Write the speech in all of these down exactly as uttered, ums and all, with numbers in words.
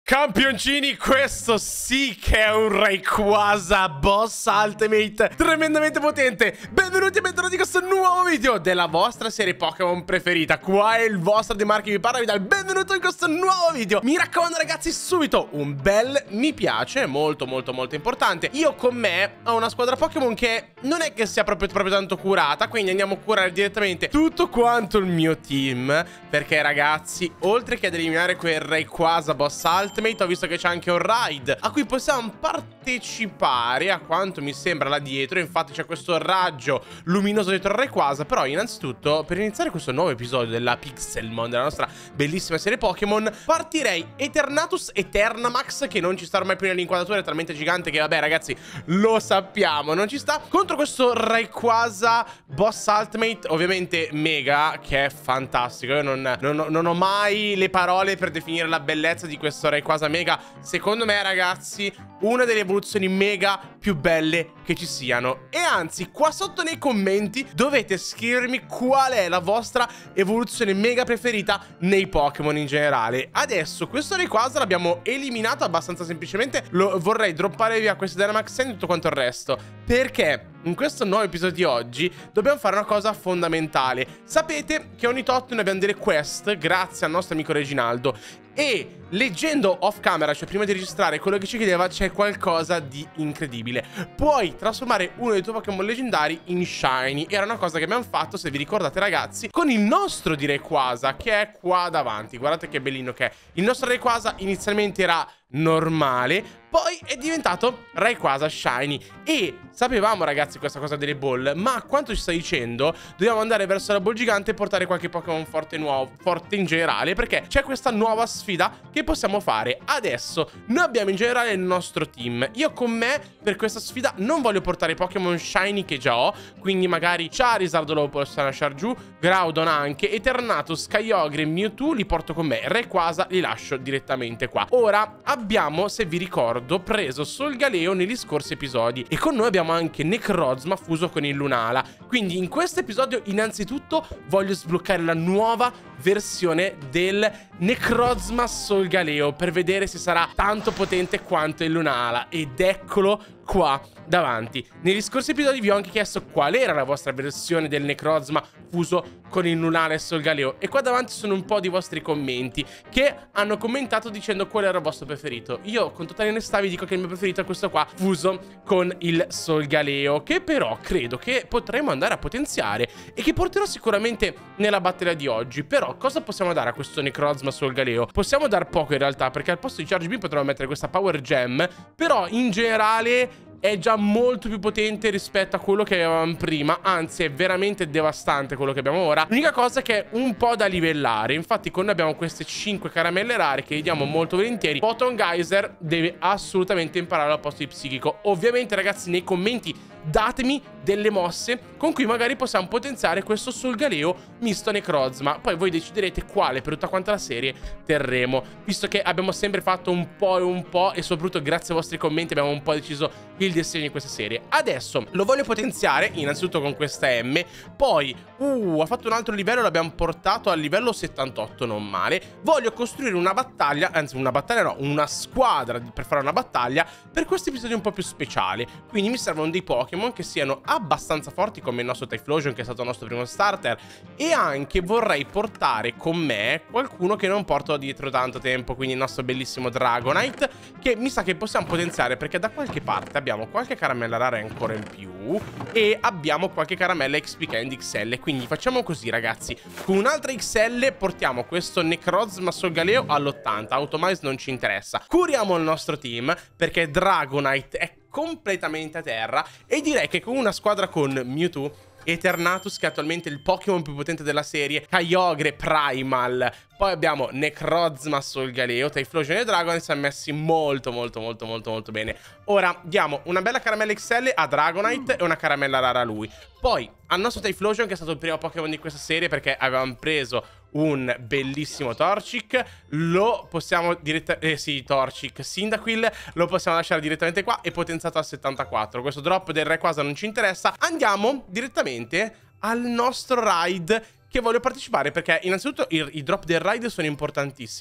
Campioncini, questo sì che è un Rayquaza Boss Ultimate tremendamente potente. Benvenuti e bentornati in questo nuovo video della vostra serie Pokémon preferita. Qua è il vostro De Marchi, vi parla, vi dà il benvenuto in questo nuovo video. Mi raccomando ragazzi, subito un bel mi piace, molto molto molto importante. Io con me ho una squadra Pokémon che non è che sia proprio, proprio tanto curata, quindi andiamo a curare direttamente tutto quanto il mio team, perché ragazzi, oltre che ad eliminare quel Rayquaza Boss Ultimate, ho visto che c'è anche un raid a cui possiamo partecipare, a quanto mi sembra là dietro. Infatti c'è questo raggio luminoso dietro il Rayquaza. Però innanzitutto, per iniziare questo nuovo episodio della Pixelmon, della nostra bellissima serie Pokémon, partirei Eternatus Eternamax, che non ci sta ormai più nell'inquadratura, è talmente gigante che vabbè ragazzi, lo sappiamo, non ci sta, contro questo Rayquaza Boss Ultimate, ovviamente Mega, che è fantastico. Io non, non, non ho mai le parole per definire la bellezza di questo Rayquaza Mega. Secondo me ragazzi, una delle evoluzioni Mega più belle che ci siano. E anzi, qua sotto nei commenti dovete scrivermi qual è la vostra evoluzione Mega preferita nei Pokémon in generale. Adesso questo Rayquaza l'abbiamo eliminato abbastanza semplicemente. Lo vorrei droppare via questo Dynamax e tutto quanto il resto, perché in questo nuovo episodio di oggi dobbiamo fare una cosa fondamentale. Sapete che ogni tot noi abbiamo delle quest grazie al nostro amico Reginaldo, e leggendo off camera, cioè prima di registrare, quello che ci chiedeva, c'è qualcosa di incredibile. Puoi trasformare uno dei tuoi Pokémon leggendari in Shiny. Era una cosa che abbiamo fatto, se vi ricordate ragazzi, con il nostro di Rayquaza, che è qua davanti. Guardate che bellino che è. Il nostro Rayquaza inizialmente era normale, poi è diventato Rayquaza Shiny. E sapevamo ragazzi questa cosa delle ball, ma a quanto ci sta dicendo dobbiamo andare verso la ball gigante e portare qualche Pokémon forte nuovo, forte in generale, perché c'è questa nuova sfida che possiamo fare. Adesso noi abbiamo in generale il nostro team. Io con me per questa sfida non voglio portare Pokémon Shiny che già ho, quindi magari Charizard lo posso lasciare giù, Groudon anche, Eternatus, Kyogre, Mewtwo li porto con me, Rayquaza li lascio direttamente qua. Ora abbiamo, se vi ricordo, preso Solgaleo negli scorsi episodi, e con noi abbiamo anche Necrozma fuso con il Lunala. Quindi in questo episodio innanzitutto voglio sbloccare la nuova versione del Necrozma Solgaleo per vedere se sarà tanto potente quanto il Lunala, ed eccolo qua davanti. Negli scorsi episodi vi ho anche chiesto qual era la vostra versione del Necrozma fuso con il Lunala e Solgaleo, e qua davanti sono un po' di vostri commenti che hanno commentato dicendo qual era il vostro preferito. Io con totale onestà vi dico che il mio preferito è questo qua, fuso con il Solgaleo, che però credo che potremo andare a potenziare e che porterò sicuramente nella battaglia di oggi. Però cosa possiamo dare a questo Necrozma Solgaleo? Possiamo dar poco in realtà, perché al posto di Charge Beam potremmo mettere questa Power Gem, però in generale è già molto più potente rispetto a quello che avevamo prima. Anzi, è veramente devastante quello che abbiamo ora. L'unica cosa è che è un po' da livellare. Infatti con noi abbiamo queste cinque caramelle rare che gli diamo molto volentieri. Photon Geyser deve assolutamente imparare al posto di Psichico. Ovviamente ragazzi, nei commenti datemi delle mosse con cui magari possiamo potenziare questo Solgaleo misto Necrozma. Poi voi deciderete quale per tutta quanta la serie terremo, visto che abbiamo sempre fatto un po' e un po', e soprattutto grazie ai vostri commenti abbiamo un po' deciso il destino di questa serie. Adesso lo voglio potenziare innanzitutto con questa M. Poi uh, ha fatto un altro livello, l'abbiamo portato al livello settantotto, non male. Voglio costruire una battaglia, anzi una battaglia no, una squadra per fare una battaglia per questo episodio un po' più speciale. Quindi mi servono dei Pokémon che siano abbastanza forti come il nostro Typhlosion, che è stato il nostro primo starter, e anche vorrei portare con me qualcuno che non porto dietro tanto tempo, quindi il nostro bellissimo Dragonite, che mi sa che possiamo potenziare perché da qualche parte abbiamo qualche caramella rara ancora in più e abbiamo qualche caramella X P Candy X L. Quindi facciamo così ragazzi, con un'altra X L portiamo questo Necrozma Solgaleo all'ottanta, Automize non ci interessa, curiamo il nostro team perché Dragonite è completamente a terra, e direi che con una squadra con Mewtwo, Eternatus, che è attualmente il Pokémon più potente della serie, Kyogre Primal, poi abbiamo Necrozma Solgaleo, Typhlosion e Dragonite, siamo messi molto molto molto molto molto bene. Ora diamo una bella caramella X L a Dragonite e una caramella rara a lui. Poi al nostro Typhlosion, che è stato il primo Pokémon di questa serie perché avevamo preso un bellissimo Torchic, lo possiamo direttamente, eh sì, Torchic, Cyndaquil, lo possiamo lasciare direttamente qua e potenziato al settantaquattro. Questo drop del Rayquaza non ci interessa. Andiamo direttamente al nostro raid che voglio partecipare, perché innanzitutto i, i drop del raid sono importantissimi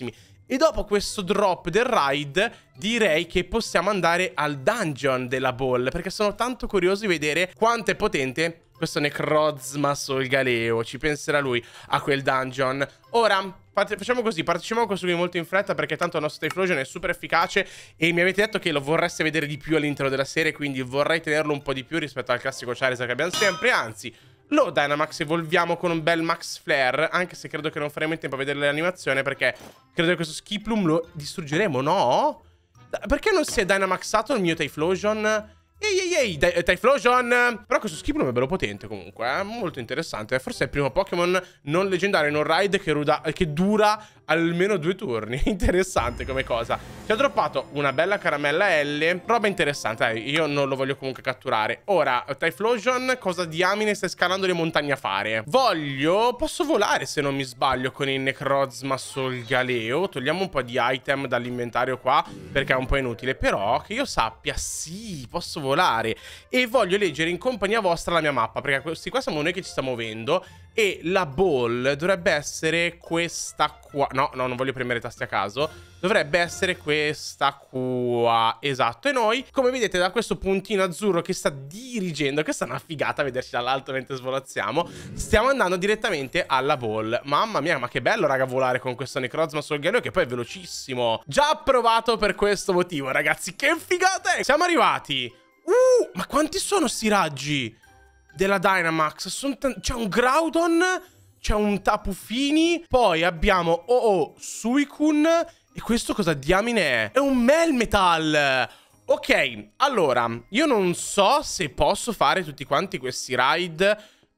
E dopo questo drop del raid direi che possiamo andare al dungeon della ball, perché sono tanto curioso di vedere quanto è potente questo Necrozma Solgaleo. Ci penserà lui a quel dungeon. Ora facciamo così, partecipiamo a questo qui molto in fretta, perché tanto il nostro Typhlosion è super efficace e mi avete detto che lo vorreste vedere di più all'interno della serie, quindi vorrei tenerlo un po' di più rispetto al classico Charizard che abbiamo sempre. Anzi, lo Dynamax evolviamo con un bel Max Flare, anche se credo che non faremo in tempo a vedere l'animazione, perché credo che questo Skiploom lo distruggeremo, no? Perché non si è Dynamaxato il mio Typhlosion? Ehi ehi ehi, Typhlosion! Però questo Skiploom è bello potente comunque, è eh? molto interessante. Forse è il primo Pokémon non leggendario in un raid che, ruda, che dura almeno due turni. Interessante come cosa. Ci ha droppato una bella caramella L, roba interessante, eh, io non lo voglio comunque catturare. Ora, Typhlosion, cosa diamine stai scalando le montagne a fare? Voglio... posso volare se non mi sbaglio con il Necrozma Solgaleo. Togliamo un po' di item dall'inventario qua, perché è un po' inutile. Però, che io sappia, sì, posso volare. volare e voglio leggere in compagnia vostra la mia mappa, perché questi qua siamo noi che ci stiamo muovendo e la ball dovrebbe essere questa qua. No, no, non voglio premere tasti a caso. Dovrebbe essere questa qua. Esatto. E noi, come vedete da questo puntino azzurro che sta dirigendo, questa è una figata vederci dall'alto mentre svolazziamo, stiamo andando direttamente alla ball. Mamma mia, ma che bello raga volare con questo Necrozma Solgaleo, che poi è velocissimo. Già approvato per questo motivo, ragazzi. Che figata è! Siamo arrivati. Uh, ma quanti sono sti raggi della Dynamax? C'è un Groudon, c'è un Tapu Fini, poi abbiamo Oh Oh Suicune. E questo cosa diamine è? È un Melmetal. Ok, allora, io non so se posso fare tutti quanti questi raid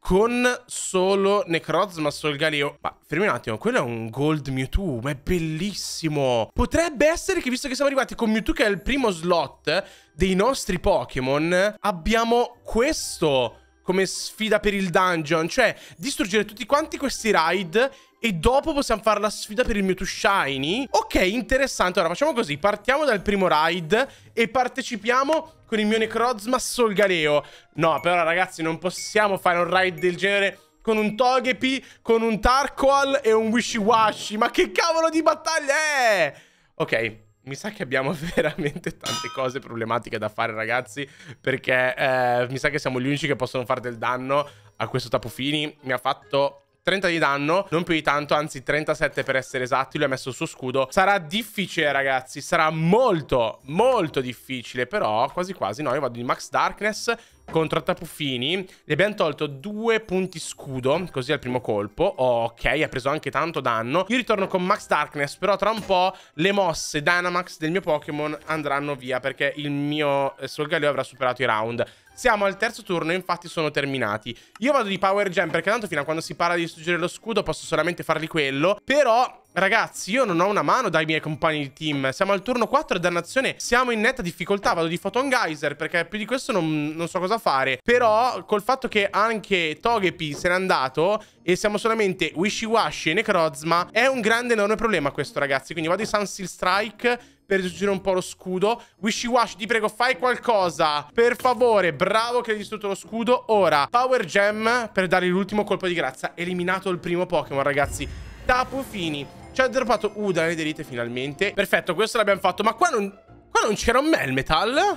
con solo Necrozma Solgaleo. Ma fermi un attimo, quello è un Gold Mewtwo, ma è bellissimo. Potrebbe essere che, visto che siamo arrivati con Mewtwo, che è il primo slot dei nostri Pokémon, abbiamo questo come sfida per il dungeon, cioè distruggere tutti quanti questi raid e dopo possiamo fare la sfida per il Mewtwo Shiny. Ok, interessante. Ora facciamo così, partiamo dal primo raid e partecipiamo con il mio Necrozma Solgaleo. No, però ragazzi, non possiamo fare un raid del genere con un Togepi, con un Tarkoal e un Wishiwashi. Ma che cavolo di battaglia è? Ok, mi sa che abbiamo veramente tante cose problematiche da fare, ragazzi, perché eh, mi sa che siamo gli unici che possono fare del danno a questo Tapu Fini. Mi ha fatto trenta di danno, non più di tanto, anzi trentasette per essere esatti. Lui ha messo il suo scudo. Sarà difficile, ragazzi, sarà molto, molto difficile, però quasi quasi. No, io vado di Max Darkness contro Tapu Fini. Gli abbiamo tolto due punti scudo, così al primo colpo. Oh, ok, ha preso anche tanto danno. Io ritorno con Max Darkness, però tra un po' le mosse Dynamax del mio Pokémon andranno via, perché il mio Solgaleo avrà superato i round. Siamo al terzo turno, infatti sono terminati. Io vado di Power Gem, perché tanto fino a quando si parla di distruggere lo scudo posso solamente fargli quello. Però, ragazzi, io non ho una mano dai miei compagni di team. Siamo al turno quattro e dannazione siamo in netta difficoltà. Vado di Photon Geyser, perché più di questo non, non so cosa fare. Però, col fatto che anche Togepi se n'è andato e siamo solamente Wishiwashi e Necrozma, è un grande enorme problema questo, ragazzi. Quindi vado di Sunsteel Strike per distruggere un po' lo scudo. Wishiwashi, ti prego, fai qualcosa, per favore. Bravo che hai distrutto lo scudo. Ora, Power Gem per dargli l'ultimo colpo di grazia. Eliminato il primo Pokémon, ragazzi. Tapu Fini. Ci ha droppato Uda nelle derite finalmente. Perfetto, questo l'abbiamo fatto. Ma qua non... qua non c'era un Melmetal?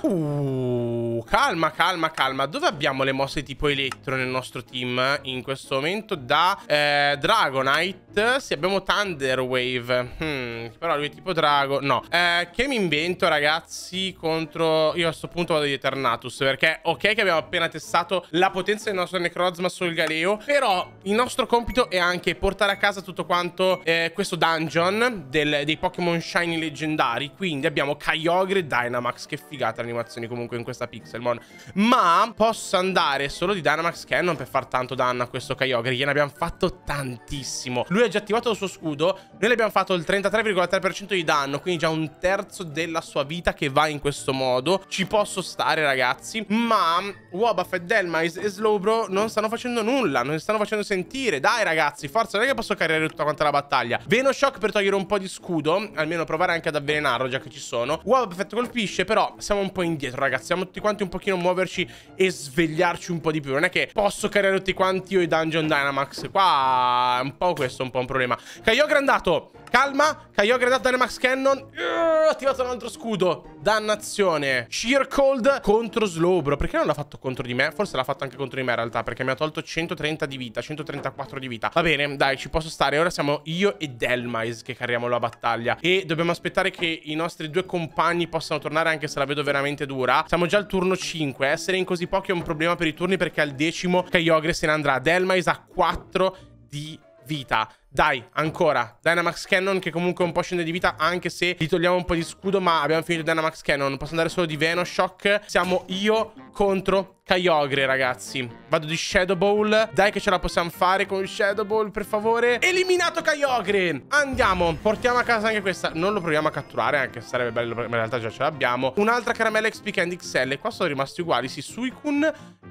Uh, calma, calma, calma. Dove abbiamo le mosse tipo elettro nel nostro team in questo momento? Da eh, Dragonite. Sì, abbiamo Thunder Wave. Hmm, però lui è tipo Drago. No. Eh, che mi invento, ragazzi, contro... Io a questo punto vado di Eternatus, perché ok che abbiamo appena testato la potenza del nostro Necrozma Solgaleo, però il nostro compito è anche portare a casa tutto quanto eh, questo dungeon del, dei Pokémon Shiny leggendari. Quindi abbiamo Kyogre e Dynamax. Che figata animazioni comunque in questa Pixelmon. Ma posso andare solo di Dynamax Cannon per far tanto danno a questo Kyogre. Gliene abbiamo fatto tantissimo. Lui ha già attivato il suo scudo. Noi le abbiamo fatto il trentatré virgola tre per cento di danno, quindi già un terzo della sua vita che va in questo modo. Ci posso stare, ragazzi. Ma Wobbuffet, Delmise e Slowbro non stanno facendo nulla, non si stanno facendo sentire. Dai, ragazzi, forza, non è che posso caricare tutta quanta la battaglia. Venoshock per togliere un po' di scudo, almeno provare anche ad avvelenarlo, già che ci sono. Wobbuffet colpisce, però siamo un po' indietro, ragazzi. Siamo tutti quanti un pochino muoverci e svegliarci un po' di più. Non è che posso caricare tutti quanti io i Dungeon Dynamax. Qua è un po' questo, un po' un problema. Kyogre è andato. calma. Kyogre da Dynamax Cannon. uh, Attivato un altro scudo. Dannazione. Sheer Cold contro Slowbro. Perché non l'ha fatto contro di me? Forse l'ha fatto anche contro di me in realtà, perché mi ha tolto centotrenta di vita, centotrentaquattro di vita. Va bene, dai, ci posso stare. Ora siamo io e Dhelmise che carriamo la battaglia, e dobbiamo aspettare che i nostri due compagni possano tornare, anche se la vedo veramente dura. Siamo già al turno cinque. Essere in così pochi è un problema per i turni, perché al decimo Kyogre se ne andrà. Dhelmise ha quattro di vita. Dai, ancora. Dynamax Cannon, che comunque un po' scende di vita, anche se gli togliamo un po' di scudo, ma abbiamo finito Dynamax Cannon. Posso andare solo di Venoshock. Siamo io contro Kyogre, ragazzi. Vado di Shadow Ball. Dai che ce la possiamo fare con Shadow Ball, per favore. Eliminato Kyogre. Andiamo. Portiamo a casa anche questa. Non lo proviamo a catturare, anche se sarebbe bello, ma in realtà già ce l'abbiamo. Un'altra caramella X P Candy X L. Qua sono rimasti uguali. Sì, Suicune,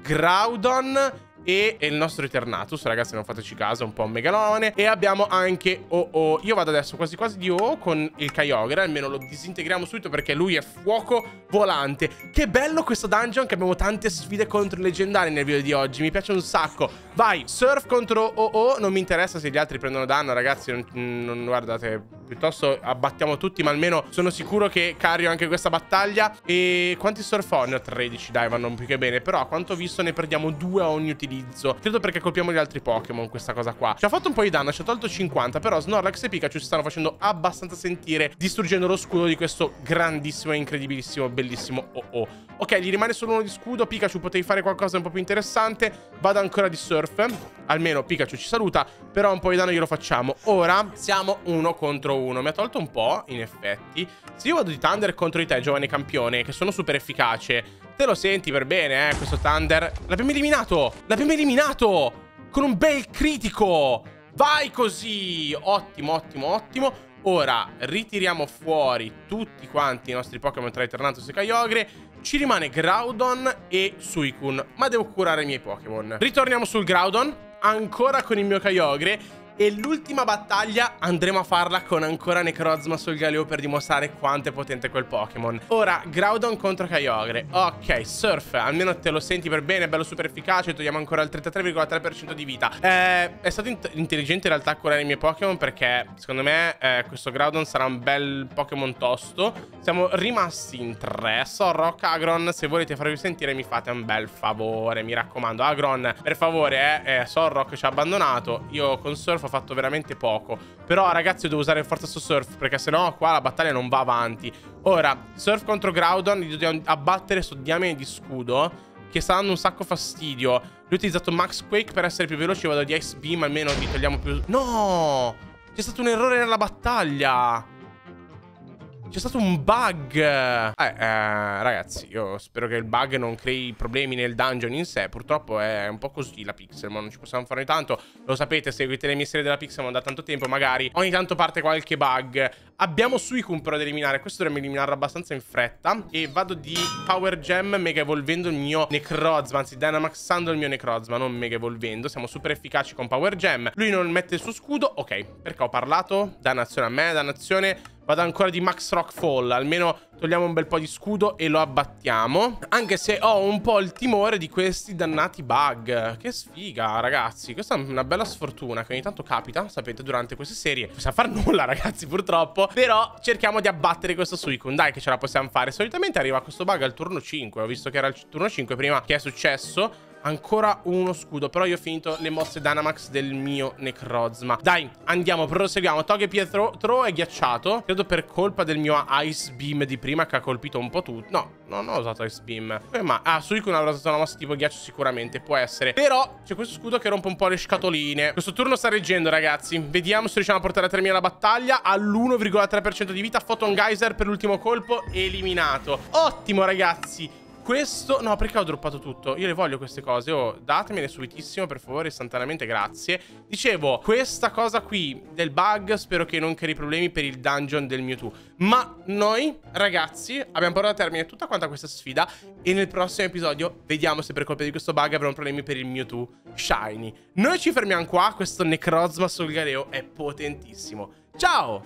Groudon e il nostro Eternatus, ragazzi, non fateci caso, è un po' un megalone. E abbiamo anche O O. Io vado adesso quasi quasi di O O con il Kyogre, almeno lo disintegriamo subito perché lui è fuoco volante. Che bello questo dungeon, che abbiamo tante sfide contro i leggendari nel video di oggi, mi piace un sacco. Vai, Surf contro O O, non mi interessa se gli altri prendono danno, ragazzi, non, non guardate, piuttosto abbattiamo tutti, ma almeno sono sicuro che cario anche questa battaglia. E quanti Surf ho? Ne ho tredici, dai, vanno più che bene, però a quanto ho visto ne perdiamo due a ogni utilizzo. Credo perché colpiamo gli altri Pokémon questa cosa qua. Ci ha fatto un po' di danno, ci ha tolto cinquanta, però Snorlax e Pikachu si stanno facendo abbastanza sentire, distruggendo lo scudo di questo grandissimo e incredibilissimo, bellissimo O O. Ok, gli rimane solo uno di scudo. Pikachu, potevi fare qualcosa un po' più interessante. Vado ancora di Surf. Almeno Pikachu ci saluta, però un po' di danno glielo facciamo. Ora siamo uno contro uno. Mi ha tolto un po', in effetti. Se io vado di Thunder contro di te, giovane campione, che sono super efficace, te lo senti per bene, eh, questo Thunder. L'abbiamo eliminato! L'abbiamo eliminato! Con un bel critico! Vai così! Ottimo, ottimo, ottimo. Ora ritiriamo fuori tutti quanti i nostri Pokémon tra Eternatus e Kyogre. Ci rimane Groudon e Suicune, ma devo curare i miei Pokémon. Ritorniamo sul Groudon, ancora con il mio Kyogre. E l'ultima battaglia andremo a farla con ancora Necrozma sul Galeo per dimostrare quanto è potente quel Pokémon. Ora, Groudon contro Kyogre. Ok, Surf, almeno te lo senti per bene, è bello super efficace. Togliamo ancora il trentatré virgola tre per cento di vita. eh, È stato int intelligente in realtà a curare i miei Pokémon, perché secondo me eh, questo Groudon sarà un bel Pokémon tosto. Siamo rimasti in tre. Solrock, Agron, se volete farvi sentire mi fate un bel favore, mi raccomando. Agron, per favore, eh, eh Solrock ci ha abbandonato. Io con Surf ho fatto veramente poco, però ragazzi devo usare forza su Surf, perché sennò qua la battaglia non va avanti. Ora, Surf contro Groudon, gli dobbiamo abbattere su diamine di scudo, che sta dando un sacco fastidio. Lui ha utilizzato Max Quake per essere più veloci. Vado di Ice Beam, almeno vi togliamo più... No! C'è stato un errore nella battaglia. C'è stato un bug. Eh, eh, ragazzi, io spero che il bug non crei problemi nel dungeon in sé. Purtroppo è un po' così la Pixelmon, non ci possiamo fare tanto. Lo sapete, seguite le mie serie della Pixelmon da tanto tempo. Magari ogni tanto parte qualche bug. Abbiamo Suicune però da eliminare. Questo dovremmo eliminarlo abbastanza in fretta. E vado di Power Gem, mega evolvendo il mio Necrozma. Anzi, Dynamaxando il mio Necrozma, non mega evolvendo. Siamo super efficaci con Power Gem. Lui non mette il suo scudo. Ok, perché ho parlato? Dannazione a me, dannazione. Vado ancora di Max Rock Fall. Almeno togliamo un bel po' di scudo e lo abbattiamo. Anche se ho un po' il timore di questi dannati bug. Che sfiga, ragazzi. Questa è una bella sfortuna che ogni tanto capita, sapete, durante queste serie. Non sa far nulla, ragazzi, purtroppo. Però cerchiamo di abbattere questo Suicune. Dai che ce la possiamo fare. Solitamente arriva questo bug al turno cinque. Ho visto che era il turno cinque prima. Che è successo? Ancora uno scudo, però io ho finito le mosse Dynamax del mio Necrozma. Dai, andiamo, proseguiamo. Togepi-Throw Throw è ghiacciato. Credo per colpa del mio Ice Beam di prima, che ha colpito un po' tutto. No, non ho usato Ice Beam. Eh, ma, ah, Suicune avrà usato una mossa tipo ghiaccio sicuramente, può essere. Però c'è questo scudo che rompe un po' le scatoline. Questo turno sta reggendo, ragazzi. Vediamo se riusciamo a portare a termine la battaglia. All'uno virgola tre per cento di vita. Photon Geyser per l'ultimo colpo, eliminato. Ottimo, ragazzi. Questo... No, perché ho droppato tutto? Io le voglio queste cose. Oh, datemele subitissimo, per favore, istantaneamente, grazie. Dicevo, questa cosa qui del bug spero che non crei problemi per il dungeon del Mewtwo. Ma noi, ragazzi, abbiamo portato a termine tutta quanta questa sfida. E nel prossimo episodio vediamo se per colpa di questo bug avremo problemi per il Mewtwo Shiny. Noi ci fermiamo qua. Questo Necrozma sul Galeo è potentissimo. Ciao!